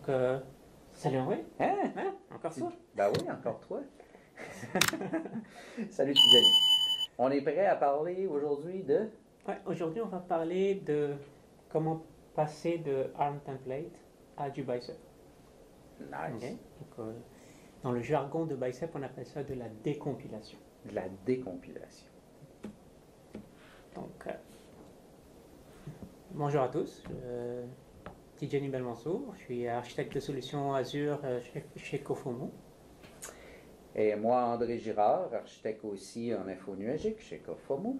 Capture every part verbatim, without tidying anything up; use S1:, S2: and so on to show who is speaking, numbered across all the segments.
S1: euh, salut André.
S2: Hein?
S1: Hein? Encore toi?
S2: Ben oui, encore toi. Salut Tijani. On est prêt à parler aujourd'hui de...
S1: Ouais, aujourd'hui, on va parler de comment passer de ARM template à du bicep.
S2: Nice.
S1: Ok. Donc, euh, dans le jargon de bicep, on appelle ça de la décompilation.
S2: De la décompilation.
S1: Donc, euh, bonjour à tous. Euh, Tijani Belmansour, je suis architecte de solutions Azure euh, chez, chez Cofomo.
S2: Et moi, André Girard, architecte aussi en info nuagique chez Cofomo.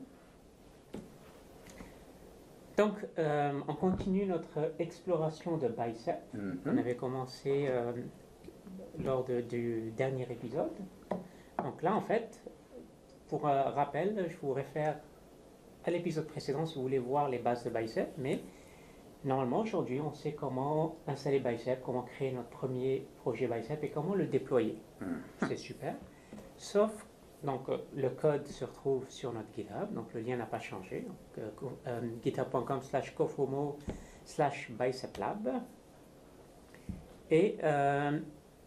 S1: Donc, euh, on continue notre exploration de bicep.
S2: Mm-hmm.
S1: On avait commencé euh, lors de, du dernier épisode. Donc là, en fait, pour euh, rappel, je vous réfère à l'épisode précédent si vous voulez voir les bases de bicep. Mais normalement, aujourd'hui, on sait comment installer bicep, comment créer notre premier projet bicep et comment le déployer.
S2: Mm-hmm.
S1: C'est super. Sauf donc euh, le code se retrouve sur notre GitHub, donc le lien n'a pas changé. Donc, euh, euh, github point com slash cofomo slash biceplab. Et euh,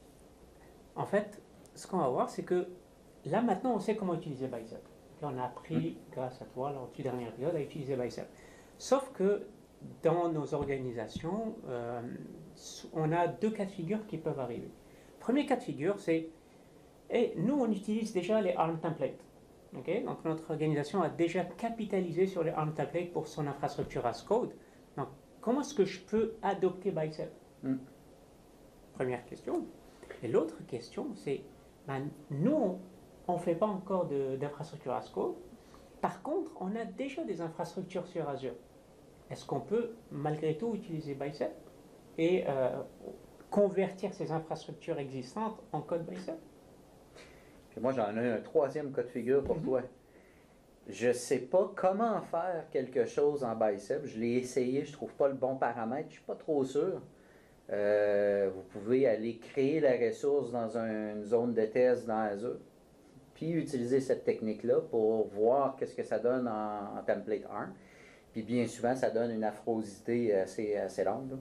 S1: en fait, ce qu'on va voir, c'est que là maintenant, on sait comment utiliser bicep. Là, on a appris, grâce à toi, lors du dernier épisode, à utiliser bicep. Sauf que dans nos organisations, euh, on a deux cas de figure qui peuvent arriver. Premier cas de figure, c'est et nous, on utilise déjà les ARM templates. Okay? Donc, notre organisation a déjà capitalisé sur les ARM templates pour son infrastructure as code. Donc, comment est-ce que je peux adopter Bicep?
S2: Mm.
S1: Première question. Et l'autre question, c'est, ben, nous, on ne fait pas encore d'infrastructure as code. Par contre, on a déjà des infrastructures sur Azure. Est-ce qu'on peut, malgré tout, utiliser Bicep et euh, convertir ces infrastructures existantes en code Bicep?
S2: Puis moi, j'en ai un troisième cas de figure pour mm-hmm. toi. Je ne sais pas comment faire quelque chose en bicep. Je l'ai essayé, je ne trouve pas le bon paramètre, je ne suis pas trop sûr. Euh, vous pouvez aller créer la ressource dans un, une zone de test dans Azure, puis utiliser cette technique-là pour voir qu'est-ce que ça donne en, en template ARM. Puis bien souvent, ça donne une affrosité assez, assez longue.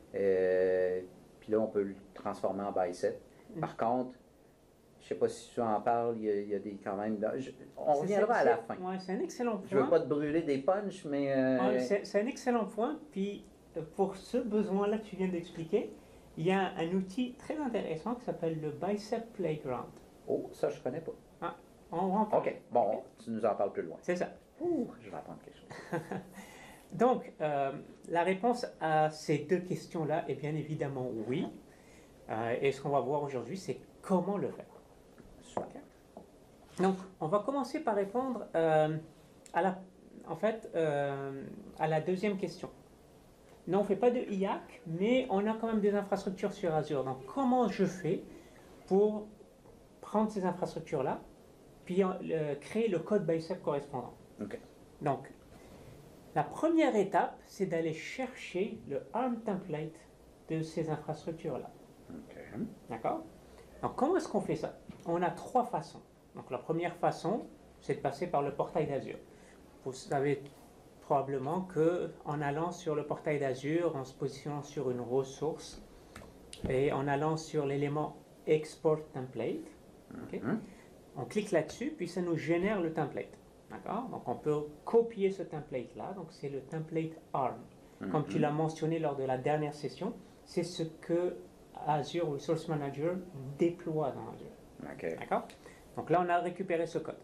S2: Euh, puis là, on peut le transformer en bicep. Mm-hmm. Par contre, je ne sais pas si tu en parles, il y a, il y a des quand même... Je, on reviendra à la fin.
S1: Ouais, c'est un excellent point.
S2: Je ne veux pas te brûler des punchs, mais... Euh...
S1: Ouais, c'est un excellent point. Puis, pour ce besoin-là que tu viens d'expliquer, il y a un outil très intéressant qui s'appelle le Bicep Playground.
S2: Oh, ça, je ne connais pas.
S1: Ah, on va en parler.
S2: OK, bon, okay. Tu nous en parles plus loin.
S1: C'est ça.
S2: Ouh, je vais apprendre quelque chose.
S1: Donc, euh, la réponse à ces deux questions-là est bien évidemment oui. Euh, et ce qu'on va voir aujourd'hui, c'est comment le faire. Okay. Donc, on va commencer par répondre euh, à, la, en fait, euh, à la deuxième question. Non, on ne fait pas de I A C, mais on a quand même des infrastructures sur Azure. Donc, comment je fais pour prendre ces infrastructures-là, puis euh, créer le code Bicep correspondant?
S2: Okay.
S1: Donc, la première étape, c'est d'aller chercher le ARM template de ces infrastructures-là.
S2: Okay.
S1: D'accord? Donc, comment est-ce qu'on fait ça? On a trois façons. Donc, la première façon, c'est de passer par le portail d'Azure. Vous savez probablement qu'en allant sur le portail d'Azure, en se positionnant sur une ressource et en allant sur l'élément Export Template, okay, mm-hmm. on clique là-dessus, puis ça nous génère le template. D'accord? Donc, on peut copier ce template-là. Donc, c'est le template ARM. Mm-hmm. Comme tu l'as mentionné lors de la dernière session, c'est ce que Azure Resource Manager déploie dans Azure.
S2: Okay.
S1: D'accord? Donc là, on a récupéré ce code.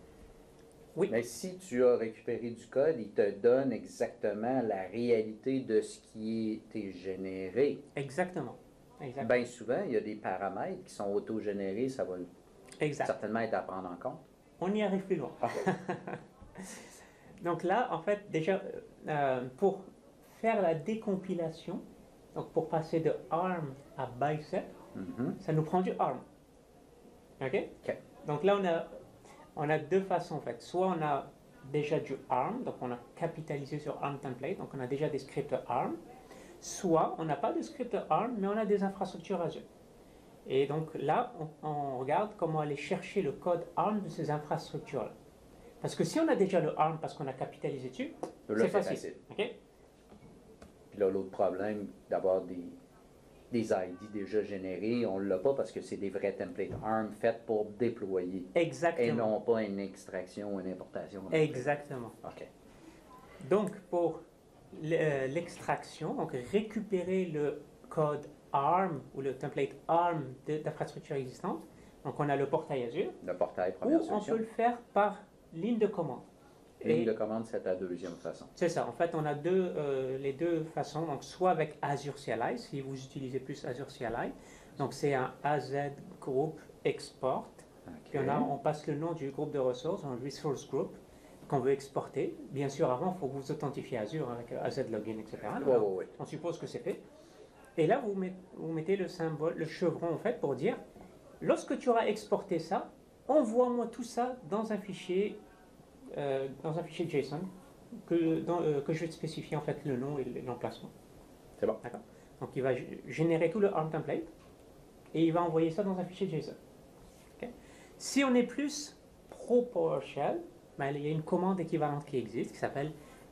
S1: Oui.
S2: Mais si tu as récupéré du code, il te donne exactement la réalité de ce qui est généré.
S1: Exactement. Exactement.
S2: Bien souvent, il y a des paramètres qui sont auto-générés, ça va exact. certainement être à prendre en compte.
S1: On y arrive plus loin.
S2: Okay.
S1: Donc là, en fait, déjà, euh, pour faire la décompilation, donc pour passer de ARM à Bicep, mm-hmm. ça nous prend du ARM. OK?
S2: OK.
S1: Donc là, on a, on a deux façons en fait. Soit on a déjà du ARM, donc on a capitalisé sur ARM template, donc on a déjà des scripts ARM. Soit on n'a pas de script ARM, mais on a des infrastructures Azure. Et donc là, on, on regarde comment aller chercher le code ARM de ces infrastructures-là. Parce que si on a déjà le ARM parce qu'on a capitalisé dessus, c'est facile.
S2: facile.
S1: Okay?
S2: Puis là, l'autre problème d'avoir des, des I D déjà générés. On ne l'a pas parce que c'est des vrais templates A R M faits pour déployer.
S1: Exactement.
S2: Et non pas une extraction ou une importation.
S1: Exactement.
S2: OK.
S1: Donc, pour l'extraction, donc récupérer le code A R M ou le template A R M d'infrastructure existante, donc on a le portail Azure.
S2: Le portail, première
S1: ou
S2: solution.
S1: on peut le faire par ligne de commande.
S2: Ligne
S1: Et
S2: de commande, c'est la deuxième façon.
S1: c'est ça. En fait, on a deux, euh, les deux façons. Donc, soit avec Azure C L I, si vous utilisez plus Azure C L I. Donc, c'est un A Z Group Export.
S2: Okay.
S1: Puis on, a, on passe le nom du groupe de ressources, un Resource Group, qu'on veut exporter. Bien sûr, avant, il faut vous authentifier Azure avec A Z Login, et cetera.
S2: Oui, oui, oui.
S1: On suppose que c'est fait. Et là, vous mettez, vous mettez le symbole, le chevron, en fait, pour dire, lorsque tu auras exporté ça, envoie-moi tout ça dans un fichier Euh, dans un fichier JSON que, dans, euh, que je vais te spécifier en fait le nom et l'emplacement.
S2: C'est bon.
S1: D'accord. Donc il va générer tout le A R M template et il va envoyer ça dans un fichier JSON. Okay. Si on est plus pro PowerShell, ben, il y a une commande équivalente qui existe qui s'appelle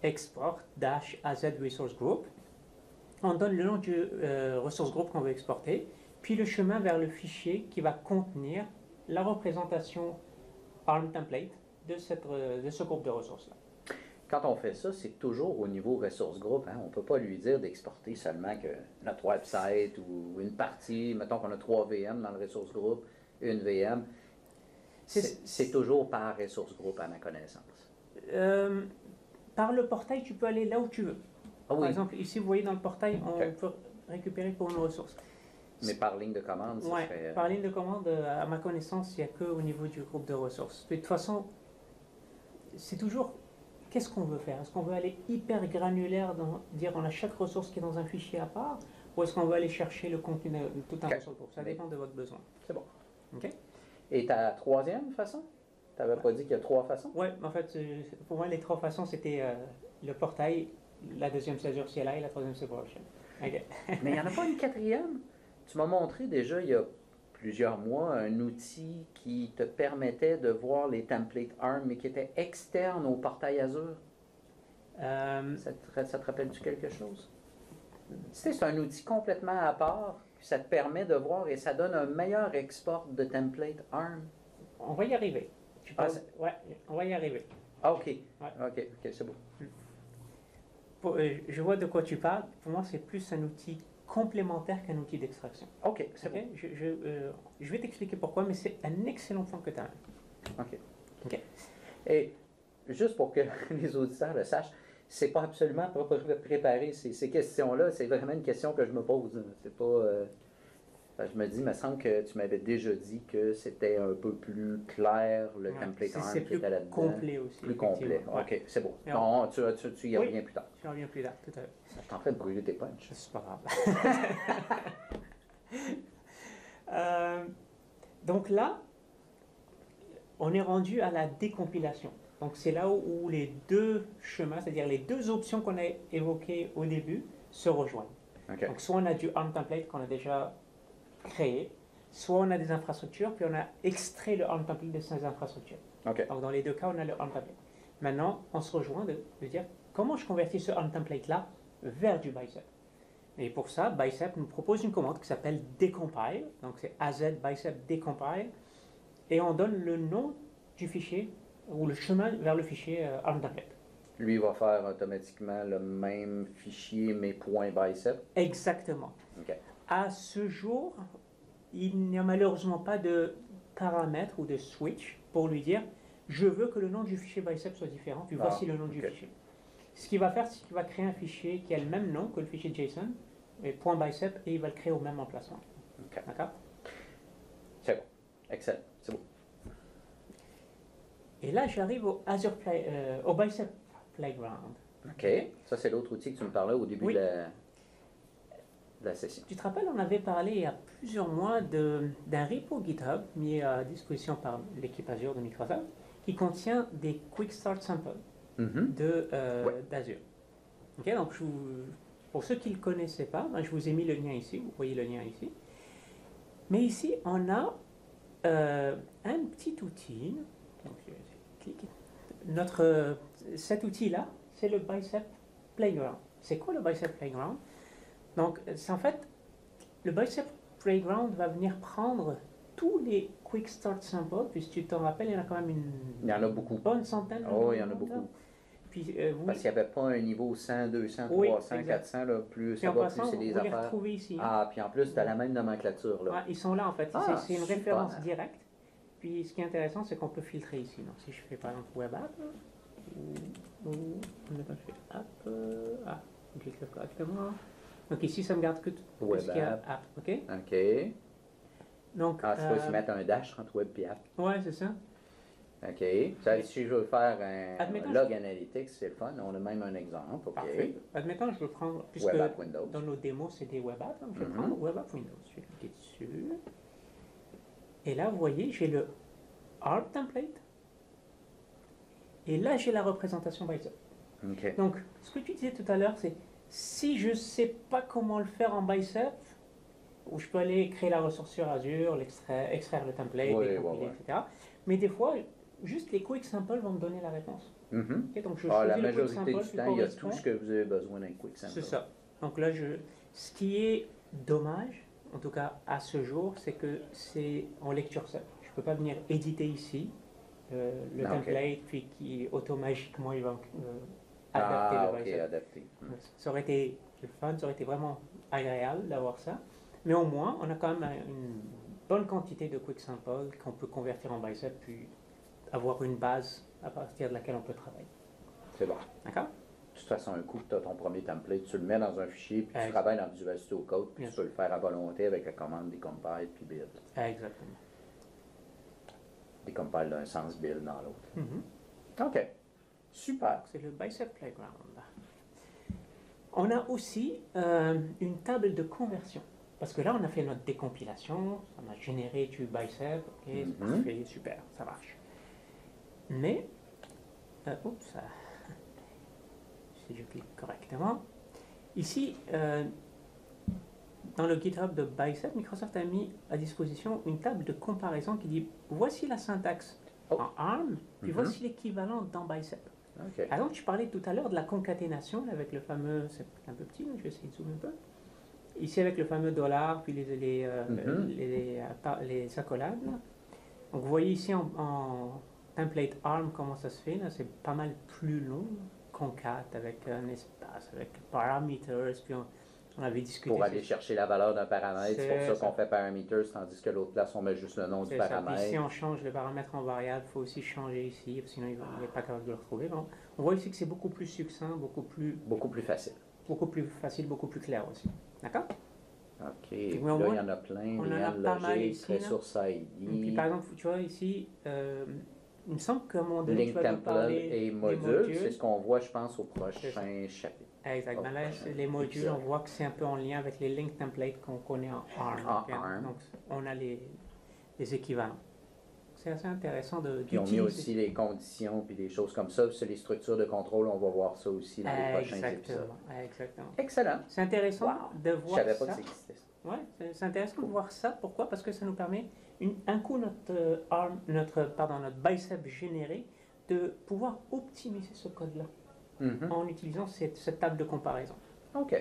S1: export-az resource group. On donne le nom du euh, resource group qu'on veut exporter, puis le chemin vers le fichier qui va contenir la représentation A R M template de, cette, de ce groupe de ressources-là.
S2: Quand on fait ça, c'est toujours au niveau ressources groupe. Hein? On ne peut pas lui dire d'exporter seulement que notre website ou une partie, mettons qu'on a trois V M dans le ressource groupe, une V M. C'est toujours par ressource groupe à ma connaissance.
S1: Euh, par le portail, tu peux aller là où tu veux.
S2: Ah, oui.
S1: Par exemple, ici, vous voyez dans le portail, on
S2: okay.
S1: peut récupérer pour une ressource.
S2: Mais par ligne de commande, ça
S1: ouais,
S2: serait...
S1: par ligne de commande, à ma connaissance, il n'y a qu'au niveau du groupe de ressources. De toute façon, c'est toujours, qu'est-ce qu'on veut faire? Est-ce qu'on veut aller hyper granulaire, dans, dire on a chaque ressource qui est dans un fichier à part, ou est-ce qu'on veut aller chercher le contenu de tout un okay. ressource groupe? Ça
S2: Mais,
S1: dépend de votre besoin.
S2: C'est bon.
S1: OK?
S2: Et ta troisième façon? Tu n'avais ouais. pas dit qu'il y a trois façons?
S1: Oui, en fait, pour moi, les trois façons, c'était euh, le portail, la deuxième, c'est Azure C L I, et la troisième, c'est PowerShell. Okay.
S2: Mais il n'y en a pas une quatrième? Tu m'as montré déjà, il y a plusieurs mois, un outil qui te permettait de voir les templates A R M, mais qui était externe au portail Azure. Euh, ça, te, ça te rappelle-tu quelque chose? Tu sais, c'est un outil complètement à part, puis ça te permet de voir et ça donne un meilleur export de template A R M.
S1: On va y arriver. Tu
S2: ah,
S1: ouais, on va y arriver.
S2: Ah, OK.
S1: Ouais.
S2: OK, OK, c'est beau.
S1: Pour, euh, je vois de quoi tu parles. Pour moi, c'est plus un outil complémentaire qu'un outil d'extraction.
S2: OK, c'est
S1: okay?
S2: bon.
S1: Je, je, euh, je vais t'expliquer pourquoi, mais c'est un excellent point que tu as.
S2: OK.
S1: OK.
S2: Et juste pour que les auditeurs le sachent, c'est pas absolument préparé ces, ces questions-là. C'est vraiment une question que je me pose. C'est pas... Euh, je me dis, il me semble que tu m'avais déjà dit que c'était un peu plus clair, le ouais, template A R M qui était là-dedans.
S1: C'est plus complet aussi.
S2: Plus complet.
S1: Ouais.
S2: OK, c'est bon.
S1: Ouais.
S2: Non, tu, tu, tu y
S1: oui,
S2: reviens plus tard.
S1: Tu y reviens plus tard, tout à fait.
S2: Je suis en train de brûler tes punchs.
S1: C'est pas grave. euh, donc là, on est rendu à la décompilation. Donc c'est là où, où les deux chemins, c'est-à-dire les deux options qu'on a évoquées au début, se rejoignent.
S2: Okay.
S1: Donc soit on a du A R M template qu'on a déjà créé, soit on a des infrastructures, puis on a extrait le A R M template de ces infrastructures.
S2: Okay.
S1: Donc dans les deux cas, on a le A R M template. Maintenant, on se rejoint de, de dire comment je convertis ce A R M template-là vers du Bicep. Et pour ça, Bicep nous propose une commande qui s'appelle decompile. Donc c'est A Z Bicep decompile. Et on donne le nom du fichier ou le chemin vers le fichier euh, A R M template.
S2: Lui va faire automatiquement le même fichier mais point .bicep.
S1: Exactement.
S2: Okay.
S1: À ce jour, il n'y a malheureusement pas de paramètre ou de switch pour lui dire je veux que le nom du fichier Bicep soit différent, puis ah, voici le nom okay. du fichier. Ce qu'il va faire, c'est qu'il va créer un fichier qui a le même nom que le fichier JSON, et .bicep, et il va le créer au même emplacement.
S2: Okay.
S1: D'accord?
S2: C'est bon. Excellent. C'est bon.
S1: Et là, j'arrive au Azure Play, euh, au Bicep Playground.
S2: OK. Ça, c'est l'autre outil que tu me parlais au début oui. de, la, de la session.
S1: Tu te rappelles, on avait parlé il y a plusieurs mois d'un repo GitHub mis à disposition par l'équipe Azure de Microsoft qui contient des Quick Start Samples
S2: mm-hmm.
S1: de, euh,
S2: ouais.
S1: d'Azure. Okay, donc je vous, pour ceux qui ne le connaissaient pas, ben, je vous ai mis le lien ici. Vous voyez le lien ici. Mais ici, on a euh, un petit outil. Donc, Notre, euh, cet outil-là, c'est le Bicep Playground. C'est quoi le Bicep Playground? Donc, c'est en fait le Bicep Playground va venir prendre tous les Quick Start Samples, puis si tu t'en rappelles, il y en a quand même une
S2: Il y en a beaucoup.
S1: bonne centaine.
S2: Oh, il y en a
S1: là.
S2: beaucoup.
S1: Puis, euh, vous,
S2: Parce qu'il n'y avait pas un niveau cent, deux cents,
S1: Oui,
S2: trois cents,
S1: exact.
S2: quatre cents, là, plus
S1: puis
S2: ça
S1: en
S2: va,
S1: passant,
S2: plus c'est
S1: vous
S2: des
S1: les
S2: affaires.
S1: retrouvez ici. hein.
S2: Ah, puis en plus, tu as la même nomenclature, là.
S1: Ouais, ils sont là en fait.
S2: Ah,
S1: C'est- c'est une
S2: super.
S1: référence directe. Puis ce qui est intéressant, c'est qu'on peut filtrer ici. Donc si je fais par exemple Web App, là, ou, ou on a pas fait App, euh, ah, je clique correctement. Donc ici, ça me garde que tout que
S2: Web
S1: ce qu'il y a
S2: App.
S1: App, ok?
S2: OK.
S1: Donc,
S2: Ah, tu peux
S1: euh,
S2: aussi mettre un dash entre web et app.
S1: ouais, c'est ça.
S2: OK. Ça, si je veux faire un
S1: Admettons,
S2: log analytics, c'est le fun. On a même un exemple. OK.
S1: Parfait. Admettons, je veux prendre, puisque
S2: Web App Windows.
S1: dans nos démos, c'est des Web Apps, donc je vais
S2: Mhm.
S1: prendre Web App Windows. Je vais cliquer dessus. Et là, vous voyez, j'ai le Art Template. Et là, j'ai la représentation Bicep.
S2: OK.
S1: Donc, ce que tu disais tout à l'heure, c'est si je ne sais pas comment le faire en Bicep, où je peux aller créer la ressource sur Azure, l'extraire, extraire le template,
S2: Oui,
S1: les
S2: oui,
S1: compiler,
S2: oui.
S1: et cetera. Mais des fois, juste les quick samples vont me donner la réponse.
S2: Mhm.
S1: Ok, donc je
S2: Ah, la
S1: choisis le quick
S2: majorité
S1: sample
S2: du
S1: qui
S2: temps, il y a
S1: correspond.
S2: tout ce que vous avez besoin d'un quick sample.
S1: C'est ça. Donc là, je, ce qui est dommage, en tout cas à ce jour, c'est que c'est en lecture seule. Je ne peux pas venir éditer ici euh, le
S2: Ah, ok.
S1: template, puis qui automatiquement il va euh, adapter
S2: Ah,
S1: le
S2: OK,
S1: Bicep.
S2: adapté. Hmm.
S1: Ça aurait été le fun, ça aurait été vraiment agréable d'avoir ça. Mais au moins, on a quand même une bonne quantité de quick samples qu'on peut convertir en Bicep, puis avoir une base à partir de laquelle on peut travailler.
S2: C'est bon.
S1: D'accord?
S2: De toute façon, un coup que tu as ton premier template, tu le mets dans un fichier, puis tu
S1: Exact.
S2: travailles dans Visual Studio Code, puis
S1: Bien
S2: tu peux le faire à volonté avec la commande decompile puis build.
S1: Exactement.
S2: Decompile d'un sens, build dans l'autre.
S1: Mhm.
S2: OK. Super.
S1: C'est le Bicep Playground. On a aussi euh, une table de conversion. Parce que là, on a fait notre décompilation, on a généré du Bicep, ok, c'est
S2: Mhm.
S1: parfait, super, ça marche. Mais, euh, oups, ça- si je clique correctement, ici, euh, dans le GitHub de Bicep, Microsoft a mis à disposition une table de comparaison qui dit voici la syntaxe
S2: Oh.
S1: en ARM, puis
S2: Mhm.
S1: voici l'équivalent dans Bicep.
S2: OK.
S1: Par exemple, tu parlais tout à l'heure de la concaténation avec le fameux, c'est un peu petit, mais je vais essayer de zoomer un peu. Ici avec le fameux dollar, puis les, les, euh,
S2: Mhm.
S1: les, les, euh, par- les accolades. là. Donc vous voyez ici en, en template ARM comment ça se fait. là. C'est pas mal plus long. Concat avec un espace, avec parameters, puis on, on avait discuté.
S2: Pour aller
S1: c'est-
S2: chercher la valeur d'un paramètre, c'est pour
S1: C'est
S2: ça
S1: ça.
S2: qu'on fait parameters, tandis que l'autre place, on met juste le nom du
S1: c'est ça. Puis
S2: paramètre.
S1: si on change le paramètre en variable, il faut aussi changer ici, sinon il n'est pas capable de le retrouver. Bon, on voit ici que c'est beaucoup plus succinct, beaucoup plus,
S2: Beaucoup plus facile.
S1: beaucoup plus facile, beaucoup plus clair aussi. D'accord?
S2: OK.
S1: mais
S2: Là,
S1: au
S2: il
S1: moins,
S2: y en a plein.
S1: on en a
S2: Liane
S1: pas mal
S2: Logic,
S1: ici, là.
S2: Ressource I D,
S1: Puis par exemple, tu vois ici, euh, il me semble qu'à un moment donné,
S2: Link
S1: tu vas nous
S2: Template
S1: parler
S2: et
S1: des
S2: modules. C'est ce qu'on voit, je pense, au
S1: C'est
S2: prochain chapitre.
S1: Exactement.
S2: au
S1: Là,
S2: prochain
S1: c'est les modules,
S2: épisode.
S1: on voit que c'est un peu en lien avec les link templates qu'on connaît en ARM.
S2: En
S1: Donc,
S2: ARM.
S1: Donc, on a les, les équivalents. C'est assez intéressant de
S2: Puis on met
S1: d'utiliser.
S2: aussi les conditions puis des choses comme ça. Puis c'est les structures de contrôle, on va voir ça aussi dans les prochains épisodes.
S1: Exactement. Exactement.
S2: Excellent.
S1: C'est intéressant
S2: Wow.
S1: de
S2: Je
S1: voir
S2: savais pas
S1: ça.
S2: que ça existait. ça.
S1: Ouais, c'est c'est intéressant de voir ça. Pourquoi? Parce que ça nous permet, une- un coup notre, euh, ARM, notre, pardon, notre bicep généré, de pouvoir optimiser ce code-là
S2: Mhm.
S1: en utilisant cette, cette table de comparaison.
S2: OK.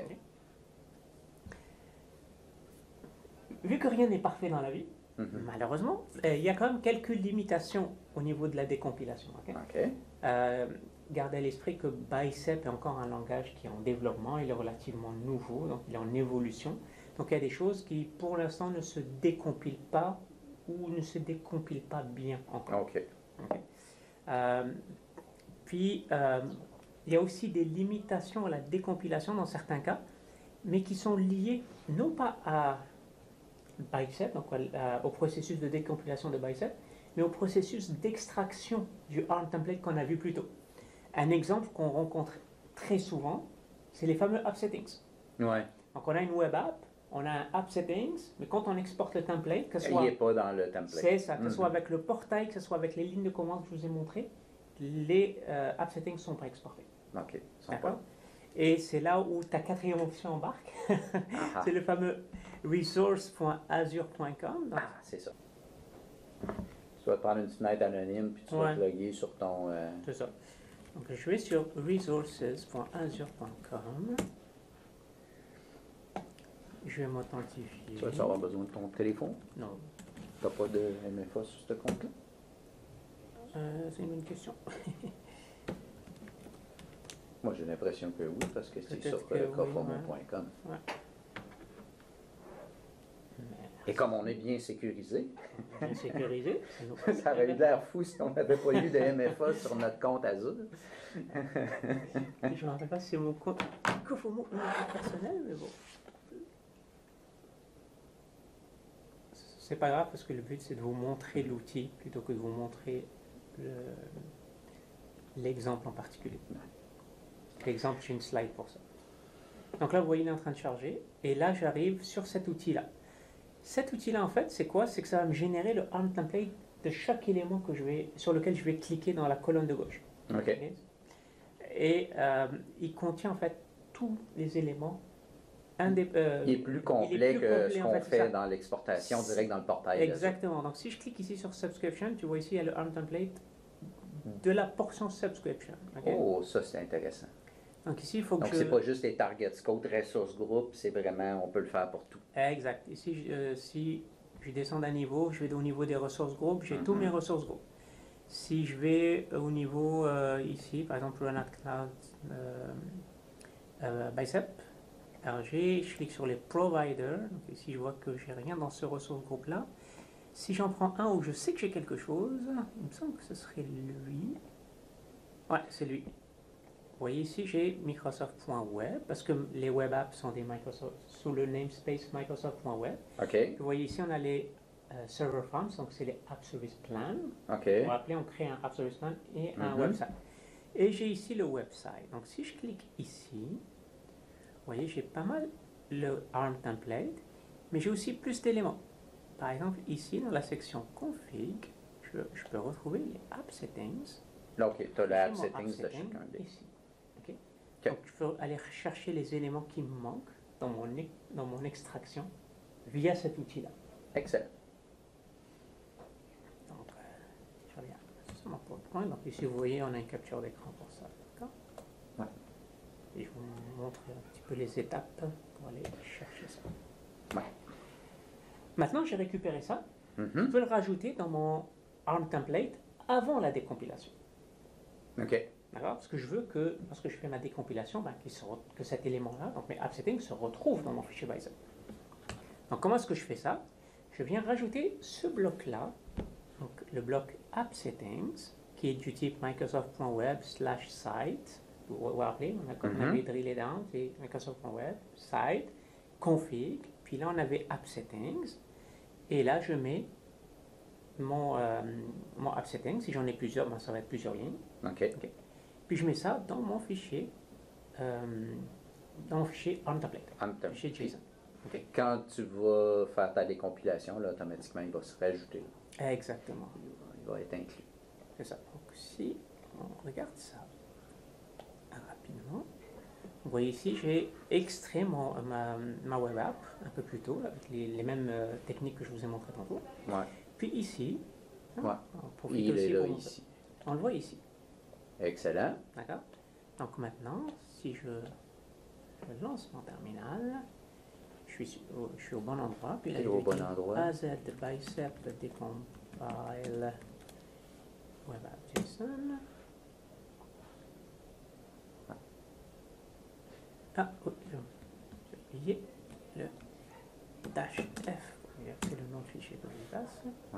S1: Vu que rien n'est parfait dans la vie,
S2: Mhm.
S1: malheureusement, euh, il y a quand même quelques limitations au niveau de la décompilation. ok?
S2: OK.
S1: Euh, gardez à l'esprit que Bicep est encore un langage qui est en développement, il est relativement nouveau, donc il est en évolution. Donc il y a des choses qui pour l'instant ne se décompilent pas ou ne se décompilent pas bien encore.
S2: OK.
S1: ok? Euh, puis euh, il y a aussi des limitations à la décompilation dans certains cas, mais qui sont liées non pas à Bicep, donc à- au processus de décompilation de Bicep, mais au processus d'extraction du ARM template qu'on a vu plus tôt. Un exemple qu'on rencontre très souvent, c'est les fameux app settings.
S2: Ouais.
S1: Donc on a une web app, on a un app settings, mais quand on exporte le template, que ce
S2: Il
S1: soit,
S2: n'est pas dans le template.
S1: c'est ça, que ce
S2: Mhm.
S1: soit avec le portail, que ce soit avec les lignes de commande que je vous ai montrées, les euh, app settings ne sont pas exportés.
S2: OK. Sans
S1: D'accord?
S2: problème.
S1: Et c'est là où ta quatrième option embarque.
S2: Ah,
S1: C'est le fameux resource point azure point com. Donc,
S2: ah, c'est ça. Tu vas te prendre une fenêtre anonyme puis tu vas
S1: Ouais.
S2: te loguer sur ton... euh,
S1: c'est ça. Donc je vais sur resources point azure point com. Je vais m'authentifier.
S2: Tu vas avoir besoin de ton téléphone?
S1: Non.
S2: Tu n'as pas de M F A sur ce compte-là?
S1: Euh, c'est une bonne question.
S2: Moi, j'ai l'impression que oui, parce que c'est
S1: Peut-être
S2: sur
S1: que
S2: euh,
S1: oui,
S2: coformo point com.
S1: Ouais.
S2: Et comme on est bien sécurisé,
S1: Bien sécurisé. c'est-
S2: ça aurait eu l'air fou si on n'avait pas eu de M F A sur notre compte Azure.
S1: Je ne me rappelle pas si c'est mon compte Coformo ou mon compte personnel, mais bon. C'est pas grave parce que le but c'est de vous montrer l'outil plutôt que de vous montrer le- l'exemple en particulier. L'exemple, j'ai une slide pour ça. Donc là, vous voyez, il est en train de charger. Et là, j'arrive sur cet outil-là. Cet outil-là, en fait, c'est quoi? C'est que ça va me générer le ARM template de chaque élément que je vais, sur lequel je vais cliquer dans la colonne de gauche.
S2: OK.
S1: Et euh, il contient, en fait, tous les éléments. Indé- euh,
S2: Il est plus complet
S1: il est plus
S2: que
S1: complet,
S2: ce
S1: en
S2: qu'on
S1: fait,
S2: fait,
S1: c'est ça.
S2: dans l'exportation direct dans le portail.
S1: Exactement. Donc, si je clique ici sur Subscription, tu vois ici, il y a le ARM template de la portion Subscription. Ok?
S2: Oh, ça, c'est intéressant.
S1: Donc, ici, il faut que
S2: Donc,
S1: je...
S2: c'est pas juste les target code, ressources groupe, c'est vraiment, on peut le faire pour tout.
S1: Exact. Ici, euh, si je descends d'un niveau, je vais au niveau des ressources groupes, j'ai
S2: Mhm.
S1: tous mes ressources groupes. Si je vais au niveau euh, ici, par exemple, Run at Cloud euh, euh, Bicep, alors j'ai, je clique sur les providers. Donc ici, je vois que j'ai rien dans ce ressource groupe là. Si j'en prends un où je sais que j'ai quelque chose, il me semble que ce serait lui. Ouais, c'est lui. Vous voyez ici, j'ai Microsoft.web, parce que les web apps sont des Microsoft, sous le namespace Microsoft.web.
S2: OK.
S1: Vous voyez ici, on a les euh, server farms, donc c'est les app service plans.
S2: OK.
S1: Pour rappeler, on crée un app service plan et un
S2: Mhm.
S1: website. Et j'ai ici le website. Donc si je clique ici, vous voyez, j'ai pas mal le ARM template, mais j'ai aussi plus d'éléments. Par exemple, ici, dans la section config, je, je peux retrouver les app settings.
S2: Là, OK, tu as le
S1: J'ai
S2: app
S1: mon
S2: settings de
S1: setting
S2: chacun des.
S1: ici. Ok.
S2: Ok.
S1: Donc, je peux aller chercher les éléments qui me manquent dans mon, e- dans mon extraction via cet outil-là.
S2: Excellent.
S1: Donc, euh, je reviens sur mon PowerPoint. Donc, ici, vous voyez, on a une capture d'écran pour ça. D'accord?
S2: Ouais.
S1: Et je vous montre un petit peu les étapes pour aller chercher ça.
S2: Ouais.
S1: Maintenant, j'ai récupéré ça. Je
S2: Mhm.
S1: peux le rajouter dans mon ARM template avant la décompilation.
S2: OK.
S1: D'accord? Parce que je veux que, lorsque je fais ma décompilation, ben, qu'il se re- que cet élément-là, donc mes app settings, se retrouve dans mon fichier Bicep. Donc, comment est-ce que je fais ça? Je viens rajouter ce bloc-là, donc le bloc app settings, qui est du type Microsoft.web slash site. Vous vous rappelez, on, a, on
S2: Mhm.
S1: avait drillé down, c'est Microsoft.web, site, config, puis là on avait app settings, et là je mets mon, euh, mon app settings. Si j'en ai plusieurs, ben, ça va être plusieurs lignes.
S2: OK.
S1: Puis je mets ça dans mon fichier, euh, dans mon fichier ARM template,
S2: En même
S1: fichier JSON. OK?
S2: Quand tu vas faire ta décompilation, là, automatiquement, il va se rajouter.
S1: Exactement,
S2: Il va, il va être inclus.
S1: c'est ça. Donc si on regarde ça rapidement, vous voyez ici, j'ai extrait mon, ma, ma web app un peu plus tôt, avec les, les mêmes euh, techniques que je vous ai montrées tantôt.
S2: Ouais.
S1: Puis ici, hein,
S2: Ouais.
S1: on profite
S2: Il est
S1: aussi
S2: là,
S1: pour-
S2: ici.
S1: on le voit ici.
S2: Excellent.
S1: D'accord? Donc maintenant, si je, je lance mon terminal, je suis, sur- au- je suis au bon endroit. Puis là,
S2: T'es
S1: je
S2: au
S1: vais
S2: bon
S1: dire
S2: endroit.
S1: A Z bicep decompile web app JSON. Ah, oui, je- j'ai oublié le dash F. C'est le nom de fichier que je passe.
S2: Ouais.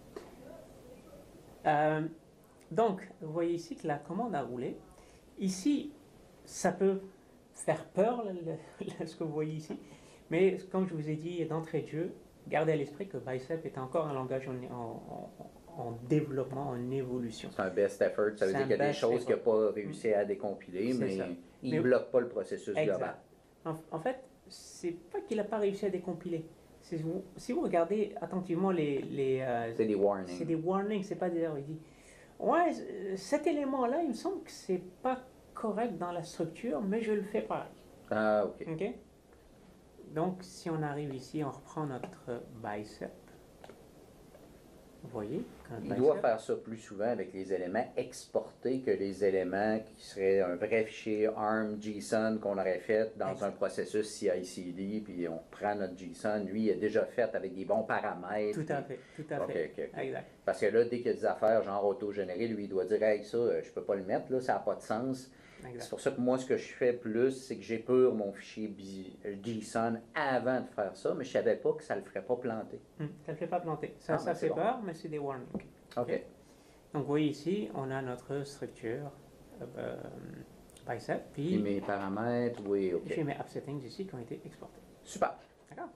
S1: Euh, donc, vous voyez ici que la commande a roulé. Ici, ça peut faire peur, le- le- ce que vous voyez ici. Mais comme je vous ai dit d'entrée de jeu, gardez à l'esprit que Bicep est encore un langage en, en- en- en développement, en évolution.
S2: C'est un best effort. Ça veut
S1: C'est
S2: dire
S1: un
S2: qu'il y a des
S1: best
S2: choses qu'il n'a
S1: effort.
S2: pas réussi à décompiler,
S1: C'est
S2: mais
S1: ça.
S2: il
S1: Mais-
S2: ne bloque pas le processus
S1: Exact.
S2: global.
S1: En, en fait, c'est pas qu'il n'a pas réussi à décompiler. C'est vous- si vous regardez attentivement les... les euh,
S2: C'est des warnings.
S1: c'est des warnings, c'est pas des erreurs. Il dit, ouais, c- cet élément-là, il me semble que c'est pas correct dans la structure, mais je le fais pareil.
S2: Ah, OK.
S1: OK? Donc, si on arrive ici, on reprend notre bicep. Vous voyez, notre
S2: Il
S1: bicep.
S2: doit faire ça plus souvent avec les éléments exportés que les éléments qui seraient un vrai fichier ARM JSON qu'on aurait fait dans
S1: Exact.
S2: un processus C I C D, puis on prend notre JSON, lui, il est déjà fait avec des bons paramètres.
S1: Tout à
S2: puis-
S1: fait, tout à
S2: Ok,
S1: fait.
S2: ok, ok.
S1: Exact.
S2: Parce que là, dès qu'il y a des affaires genre auto-générées, lui, il doit dire, hey, ça, euh, je peux pas le mettre, là, ça n'a pas de sens. C'est
S1: exact.
S2: pour ça que moi, ce que je fais plus, c'est que j'épure mon fichier bi- JSON avant de faire ça, mais je savais pas que ça le ferait pas planter.
S1: Hum, Ça ne fait pas planter. Ça,
S2: Ah,
S1: ça
S2: ben, c'est
S1: fait
S2: bon.
S1: peur, mais c'est des warnings.
S2: OK.
S1: Ok. Donc, vous voyez ici, on a notre structure euh, bicep,
S2: Puis
S1: puis
S2: mes paramètres, oui, OK.
S1: j'ai mes app settings ici qui ont été exportés.
S2: Super.
S1: D'accord?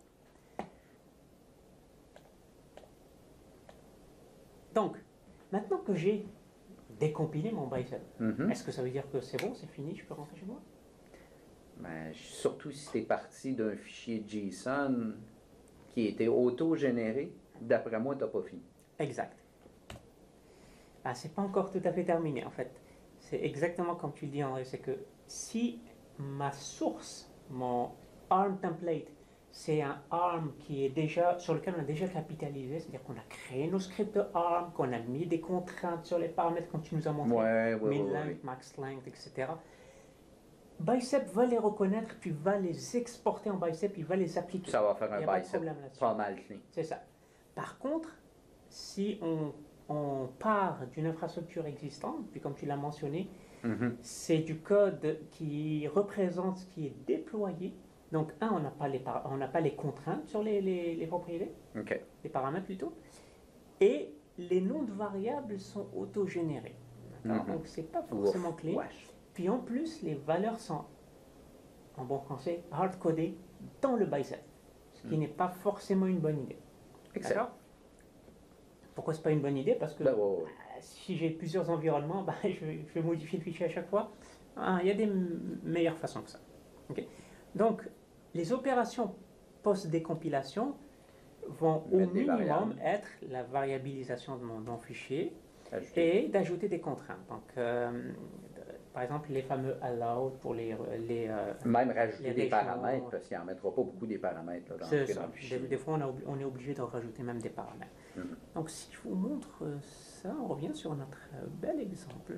S1: Donc, maintenant que j'ai décompilé mon bicep,
S2: Mhm.
S1: est-ce que ça veut dire que c'est bon, c'est fini, je peux rentrer chez moi?
S2: Ben, surtout si tu es parti d'un fichier JSON qui était auto-généré, d'après moi, tu n'as pas fini.
S1: Exact. Ah, c'est pas encore tout à fait terminé en fait. C'est exactement comme tu le dis André, c'est que si ma source, mon ARM template, c'est un ARM qui est déjà, sur lequel on a déjà capitalisé, c'est-à-dire qu'on a créé nos scripts de ARM, qu'on a mis des contraintes sur les paramètres comme tu nous as montré,
S2: Ouais, ouais,
S1: min
S2: ouais,
S1: length,
S2: ouais.
S1: max length, et cetera. Bicep va les reconnaître, puis va les exporter en Bicep, il va les appliquer.
S2: Ça va faire
S1: Il y a
S2: un
S1: pas de
S2: bicep
S1: problème là-dessus.
S2: pas mal clean.
S1: C'est ça. Par contre, si on, on part d'une infrastructure existante, puis comme tu l'as mentionné,
S2: Mhm.
S1: c'est du code qui représente ce qui est déployé. Donc, un, on n'a pas, les par- on n'a pas les contraintes sur les, les, les propriétés,
S2: OK.
S1: les paramètres plutôt, et les noms de variables sont autogénérés. D'accord?
S2: Mhm.
S1: Donc, c'est pas forcément
S2: Ouf,
S1: clé.
S2: wesh.
S1: Puis en plus, les valeurs sont, en bon français, hard-codées dans le bicep, ce qui
S2: Mm.
S1: n'est pas forcément une bonne idée.
S2: Excellent.
S1: D'accord? Pourquoi c'est pas une bonne idée? Parce que
S2: Ben, ouais, ouais.
S1: euh, si j'ai plusieurs environnements, bah, je, vais, je vais modifier le fichier à chaque fois. Ah, il y a des m- meilleures façons que ça. Ok. Donc, les opérations post-décompilation vont au
S2: Mettre des
S1: minimum
S2: variables.
S1: être la variabilisation de mon, de mon fichier
S2: Ajouter.
S1: et d'ajouter des contraintes. Donc, euh, de- par exemple, les fameux allowed pour les... les euh,
S2: Même rajouter
S1: les
S2: des
S1: régions.
S2: paramètres, parce qu'il n'en mettra pas beaucoup des paramètres là, dans,
S1: c'est
S2: dans
S1: ça.
S2: le fichier.
S1: Des, des fois, on, a obli- on est obligé de rajouter même des paramètres.
S2: Mhm.
S1: Donc, si je vous montre euh, ça, on revient sur notre euh, bel exemple.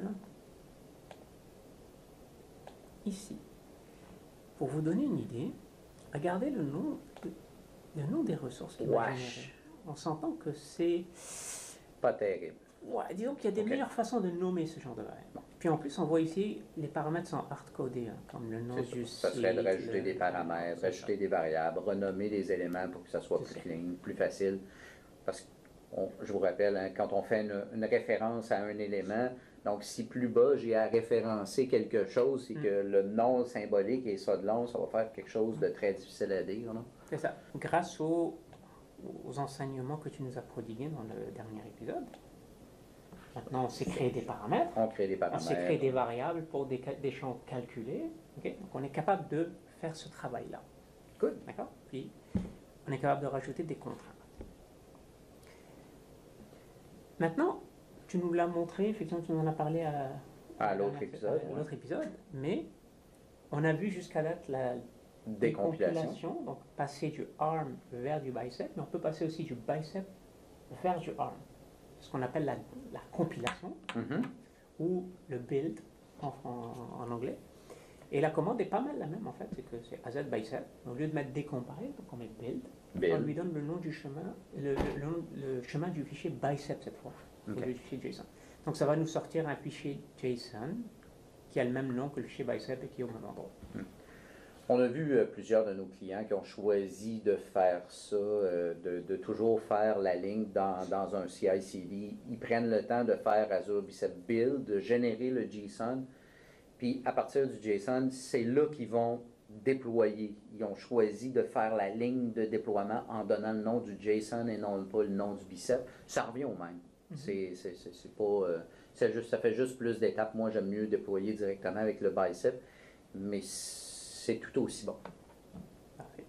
S1: Ici. Pour vous donner une idée, regardez le nom, de- le nom des ressources qu'il va
S2: Wesh.
S1: générer. On s'entend que c'est...
S2: Pas terrible.
S1: Ouais, disons qu'il y a des
S2: Ok.
S1: meilleures façons de nommer ce genre de variable. Puis en plus, on voit ici, les paramètres sont hard-codés, hein, comme le nom
S2: C'est
S1: du
S2: ça. Ça
S1: site.
S2: serait de rajouter
S1: le-
S2: des paramètres,
S1: c'est
S2: rajouter des variables, renommer des éléments pour que ça soit
S1: C'est
S2: plus
S1: ça.
S2: clean, plus facile. Parce que, on- je vous rappelle, hein, quand on fait une, une référence à un élément, donc si plus bas j'ai à référencer quelque chose, c'est
S1: Mm.
S2: que le nom symbolique et ça de long, ça va faire quelque chose de très difficile à dire. Non?
S1: C'est ça. Grâce aux, aux enseignements que tu nous as prodigués dans le dernier épisode, maintenant on sait créer des paramètres,
S2: On crée des
S1: on sait créer
S2: paramètres.
S1: des variables pour des, ca- des champs calculés. Ok. Donc on est capable de faire ce travail-là.
S2: Good.
S1: D'accord? Puis on est capable de rajouter des contraintes. Maintenant, tu nous l'as montré, effectivement, tu nous en as parlé à,
S2: À l'autre
S1: à-
S2: épisode,
S1: à
S2: ouais.
S1: l'autre épisode, mais on a vu jusqu'à date la
S2: Décompilation.
S1: décompilation, donc passer du ARM vers du bicep, mais on peut passer aussi du bicep vers du ARM. Ce qu'on appelle la, la compilation
S2: Mhm.
S1: ou le build en, en- en anglais. Et la commande est pas mal la même en fait, c'est que c'est A Z bicep. Au lieu de mettre décompilé, donc on met build, on
S2: Build.
S1: lui donne le nom du chemin, le, le- le- le chemin du fichier bicep cette fois,
S2: Ok.
S1: au lieu du fichier JSON. Donc ça va nous sortir un fichier JSON qui a le même nom que le fichier bicep et qui est au même endroit.
S2: On a vu euh, plusieurs de nos clients qui ont choisi de faire ça, euh, de, de toujours faire la ligne dans, dans un C I C D. Ils prennent le temps de faire Azure Bicep Build, de générer le JSON. Puis à partir du JSON, c'est là qu'ils vont déployer. Ils ont choisi de faire la ligne de déploiement en donnant le nom du JSON et non pas le nom du bicep. Ça revient au même. C'est, c'est, c'est, c'est pas, euh, c'est juste, ça fait juste plus d'étapes. Moi, j'aime mieux déployer directement avec le bicep, mais c'est tout aussi bon.
S1: Parfait.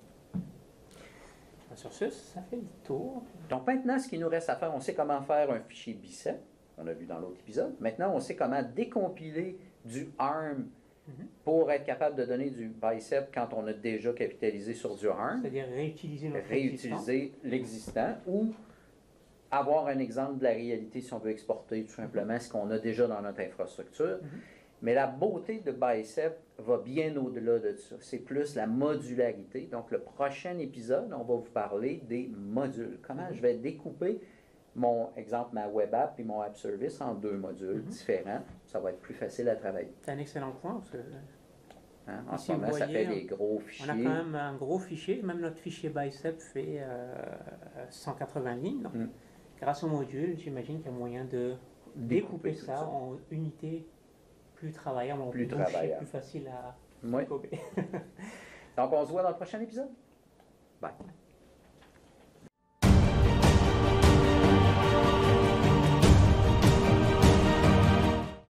S1: Sur ce, ça fait le tour.
S2: Donc maintenant, ce qu'il nous reste à faire, on sait comment faire un fichier bicep, on a vu dans l'autre épisode. Maintenant, on sait comment décompiler du ARM
S1: Mhm.
S2: pour être capable de donner du bicep quand on a déjà capitalisé sur du ARM,
S1: C'est-à-dire réutiliser notre existant.
S2: réutiliser l'existant ou avoir un exemple de la réalité si on veut exporter tout simplement ce qu'on a déjà dans notre infrastructure.
S1: Mhm.
S2: Mais la beauté de Bicep va bien au-delà de ça. C'est plus la modularité. Donc, le prochain épisode, on va vous parler des modules. Comment je vais découper mon exemple, ma web app et mon app service en deux modules
S1: Mhm.
S2: différents. Ça va être plus facile à travailler.
S1: C'est un excellent point parce que
S2: Hein? En
S1: ici,
S2: ce moment,
S1: vous
S2: ça
S1: voyez,
S2: fait des gros fichiers.
S1: on a quand même un gros fichier. Même notre fichier Bicep fait euh, cent quatre-vingts lignes. Donc,
S2: Mm.
S1: grâce au module, j'imagine qu'il y a moyen de découper,
S2: Découper tout
S1: ça,
S2: ça.
S1: en unités plus travaillables, en
S2: Plus
S1: bouchées,
S2: travaillables.
S1: plus faciles à
S2: Oui.
S1: découper.
S2: Donc, on se voit dans le prochain épisode. Bye.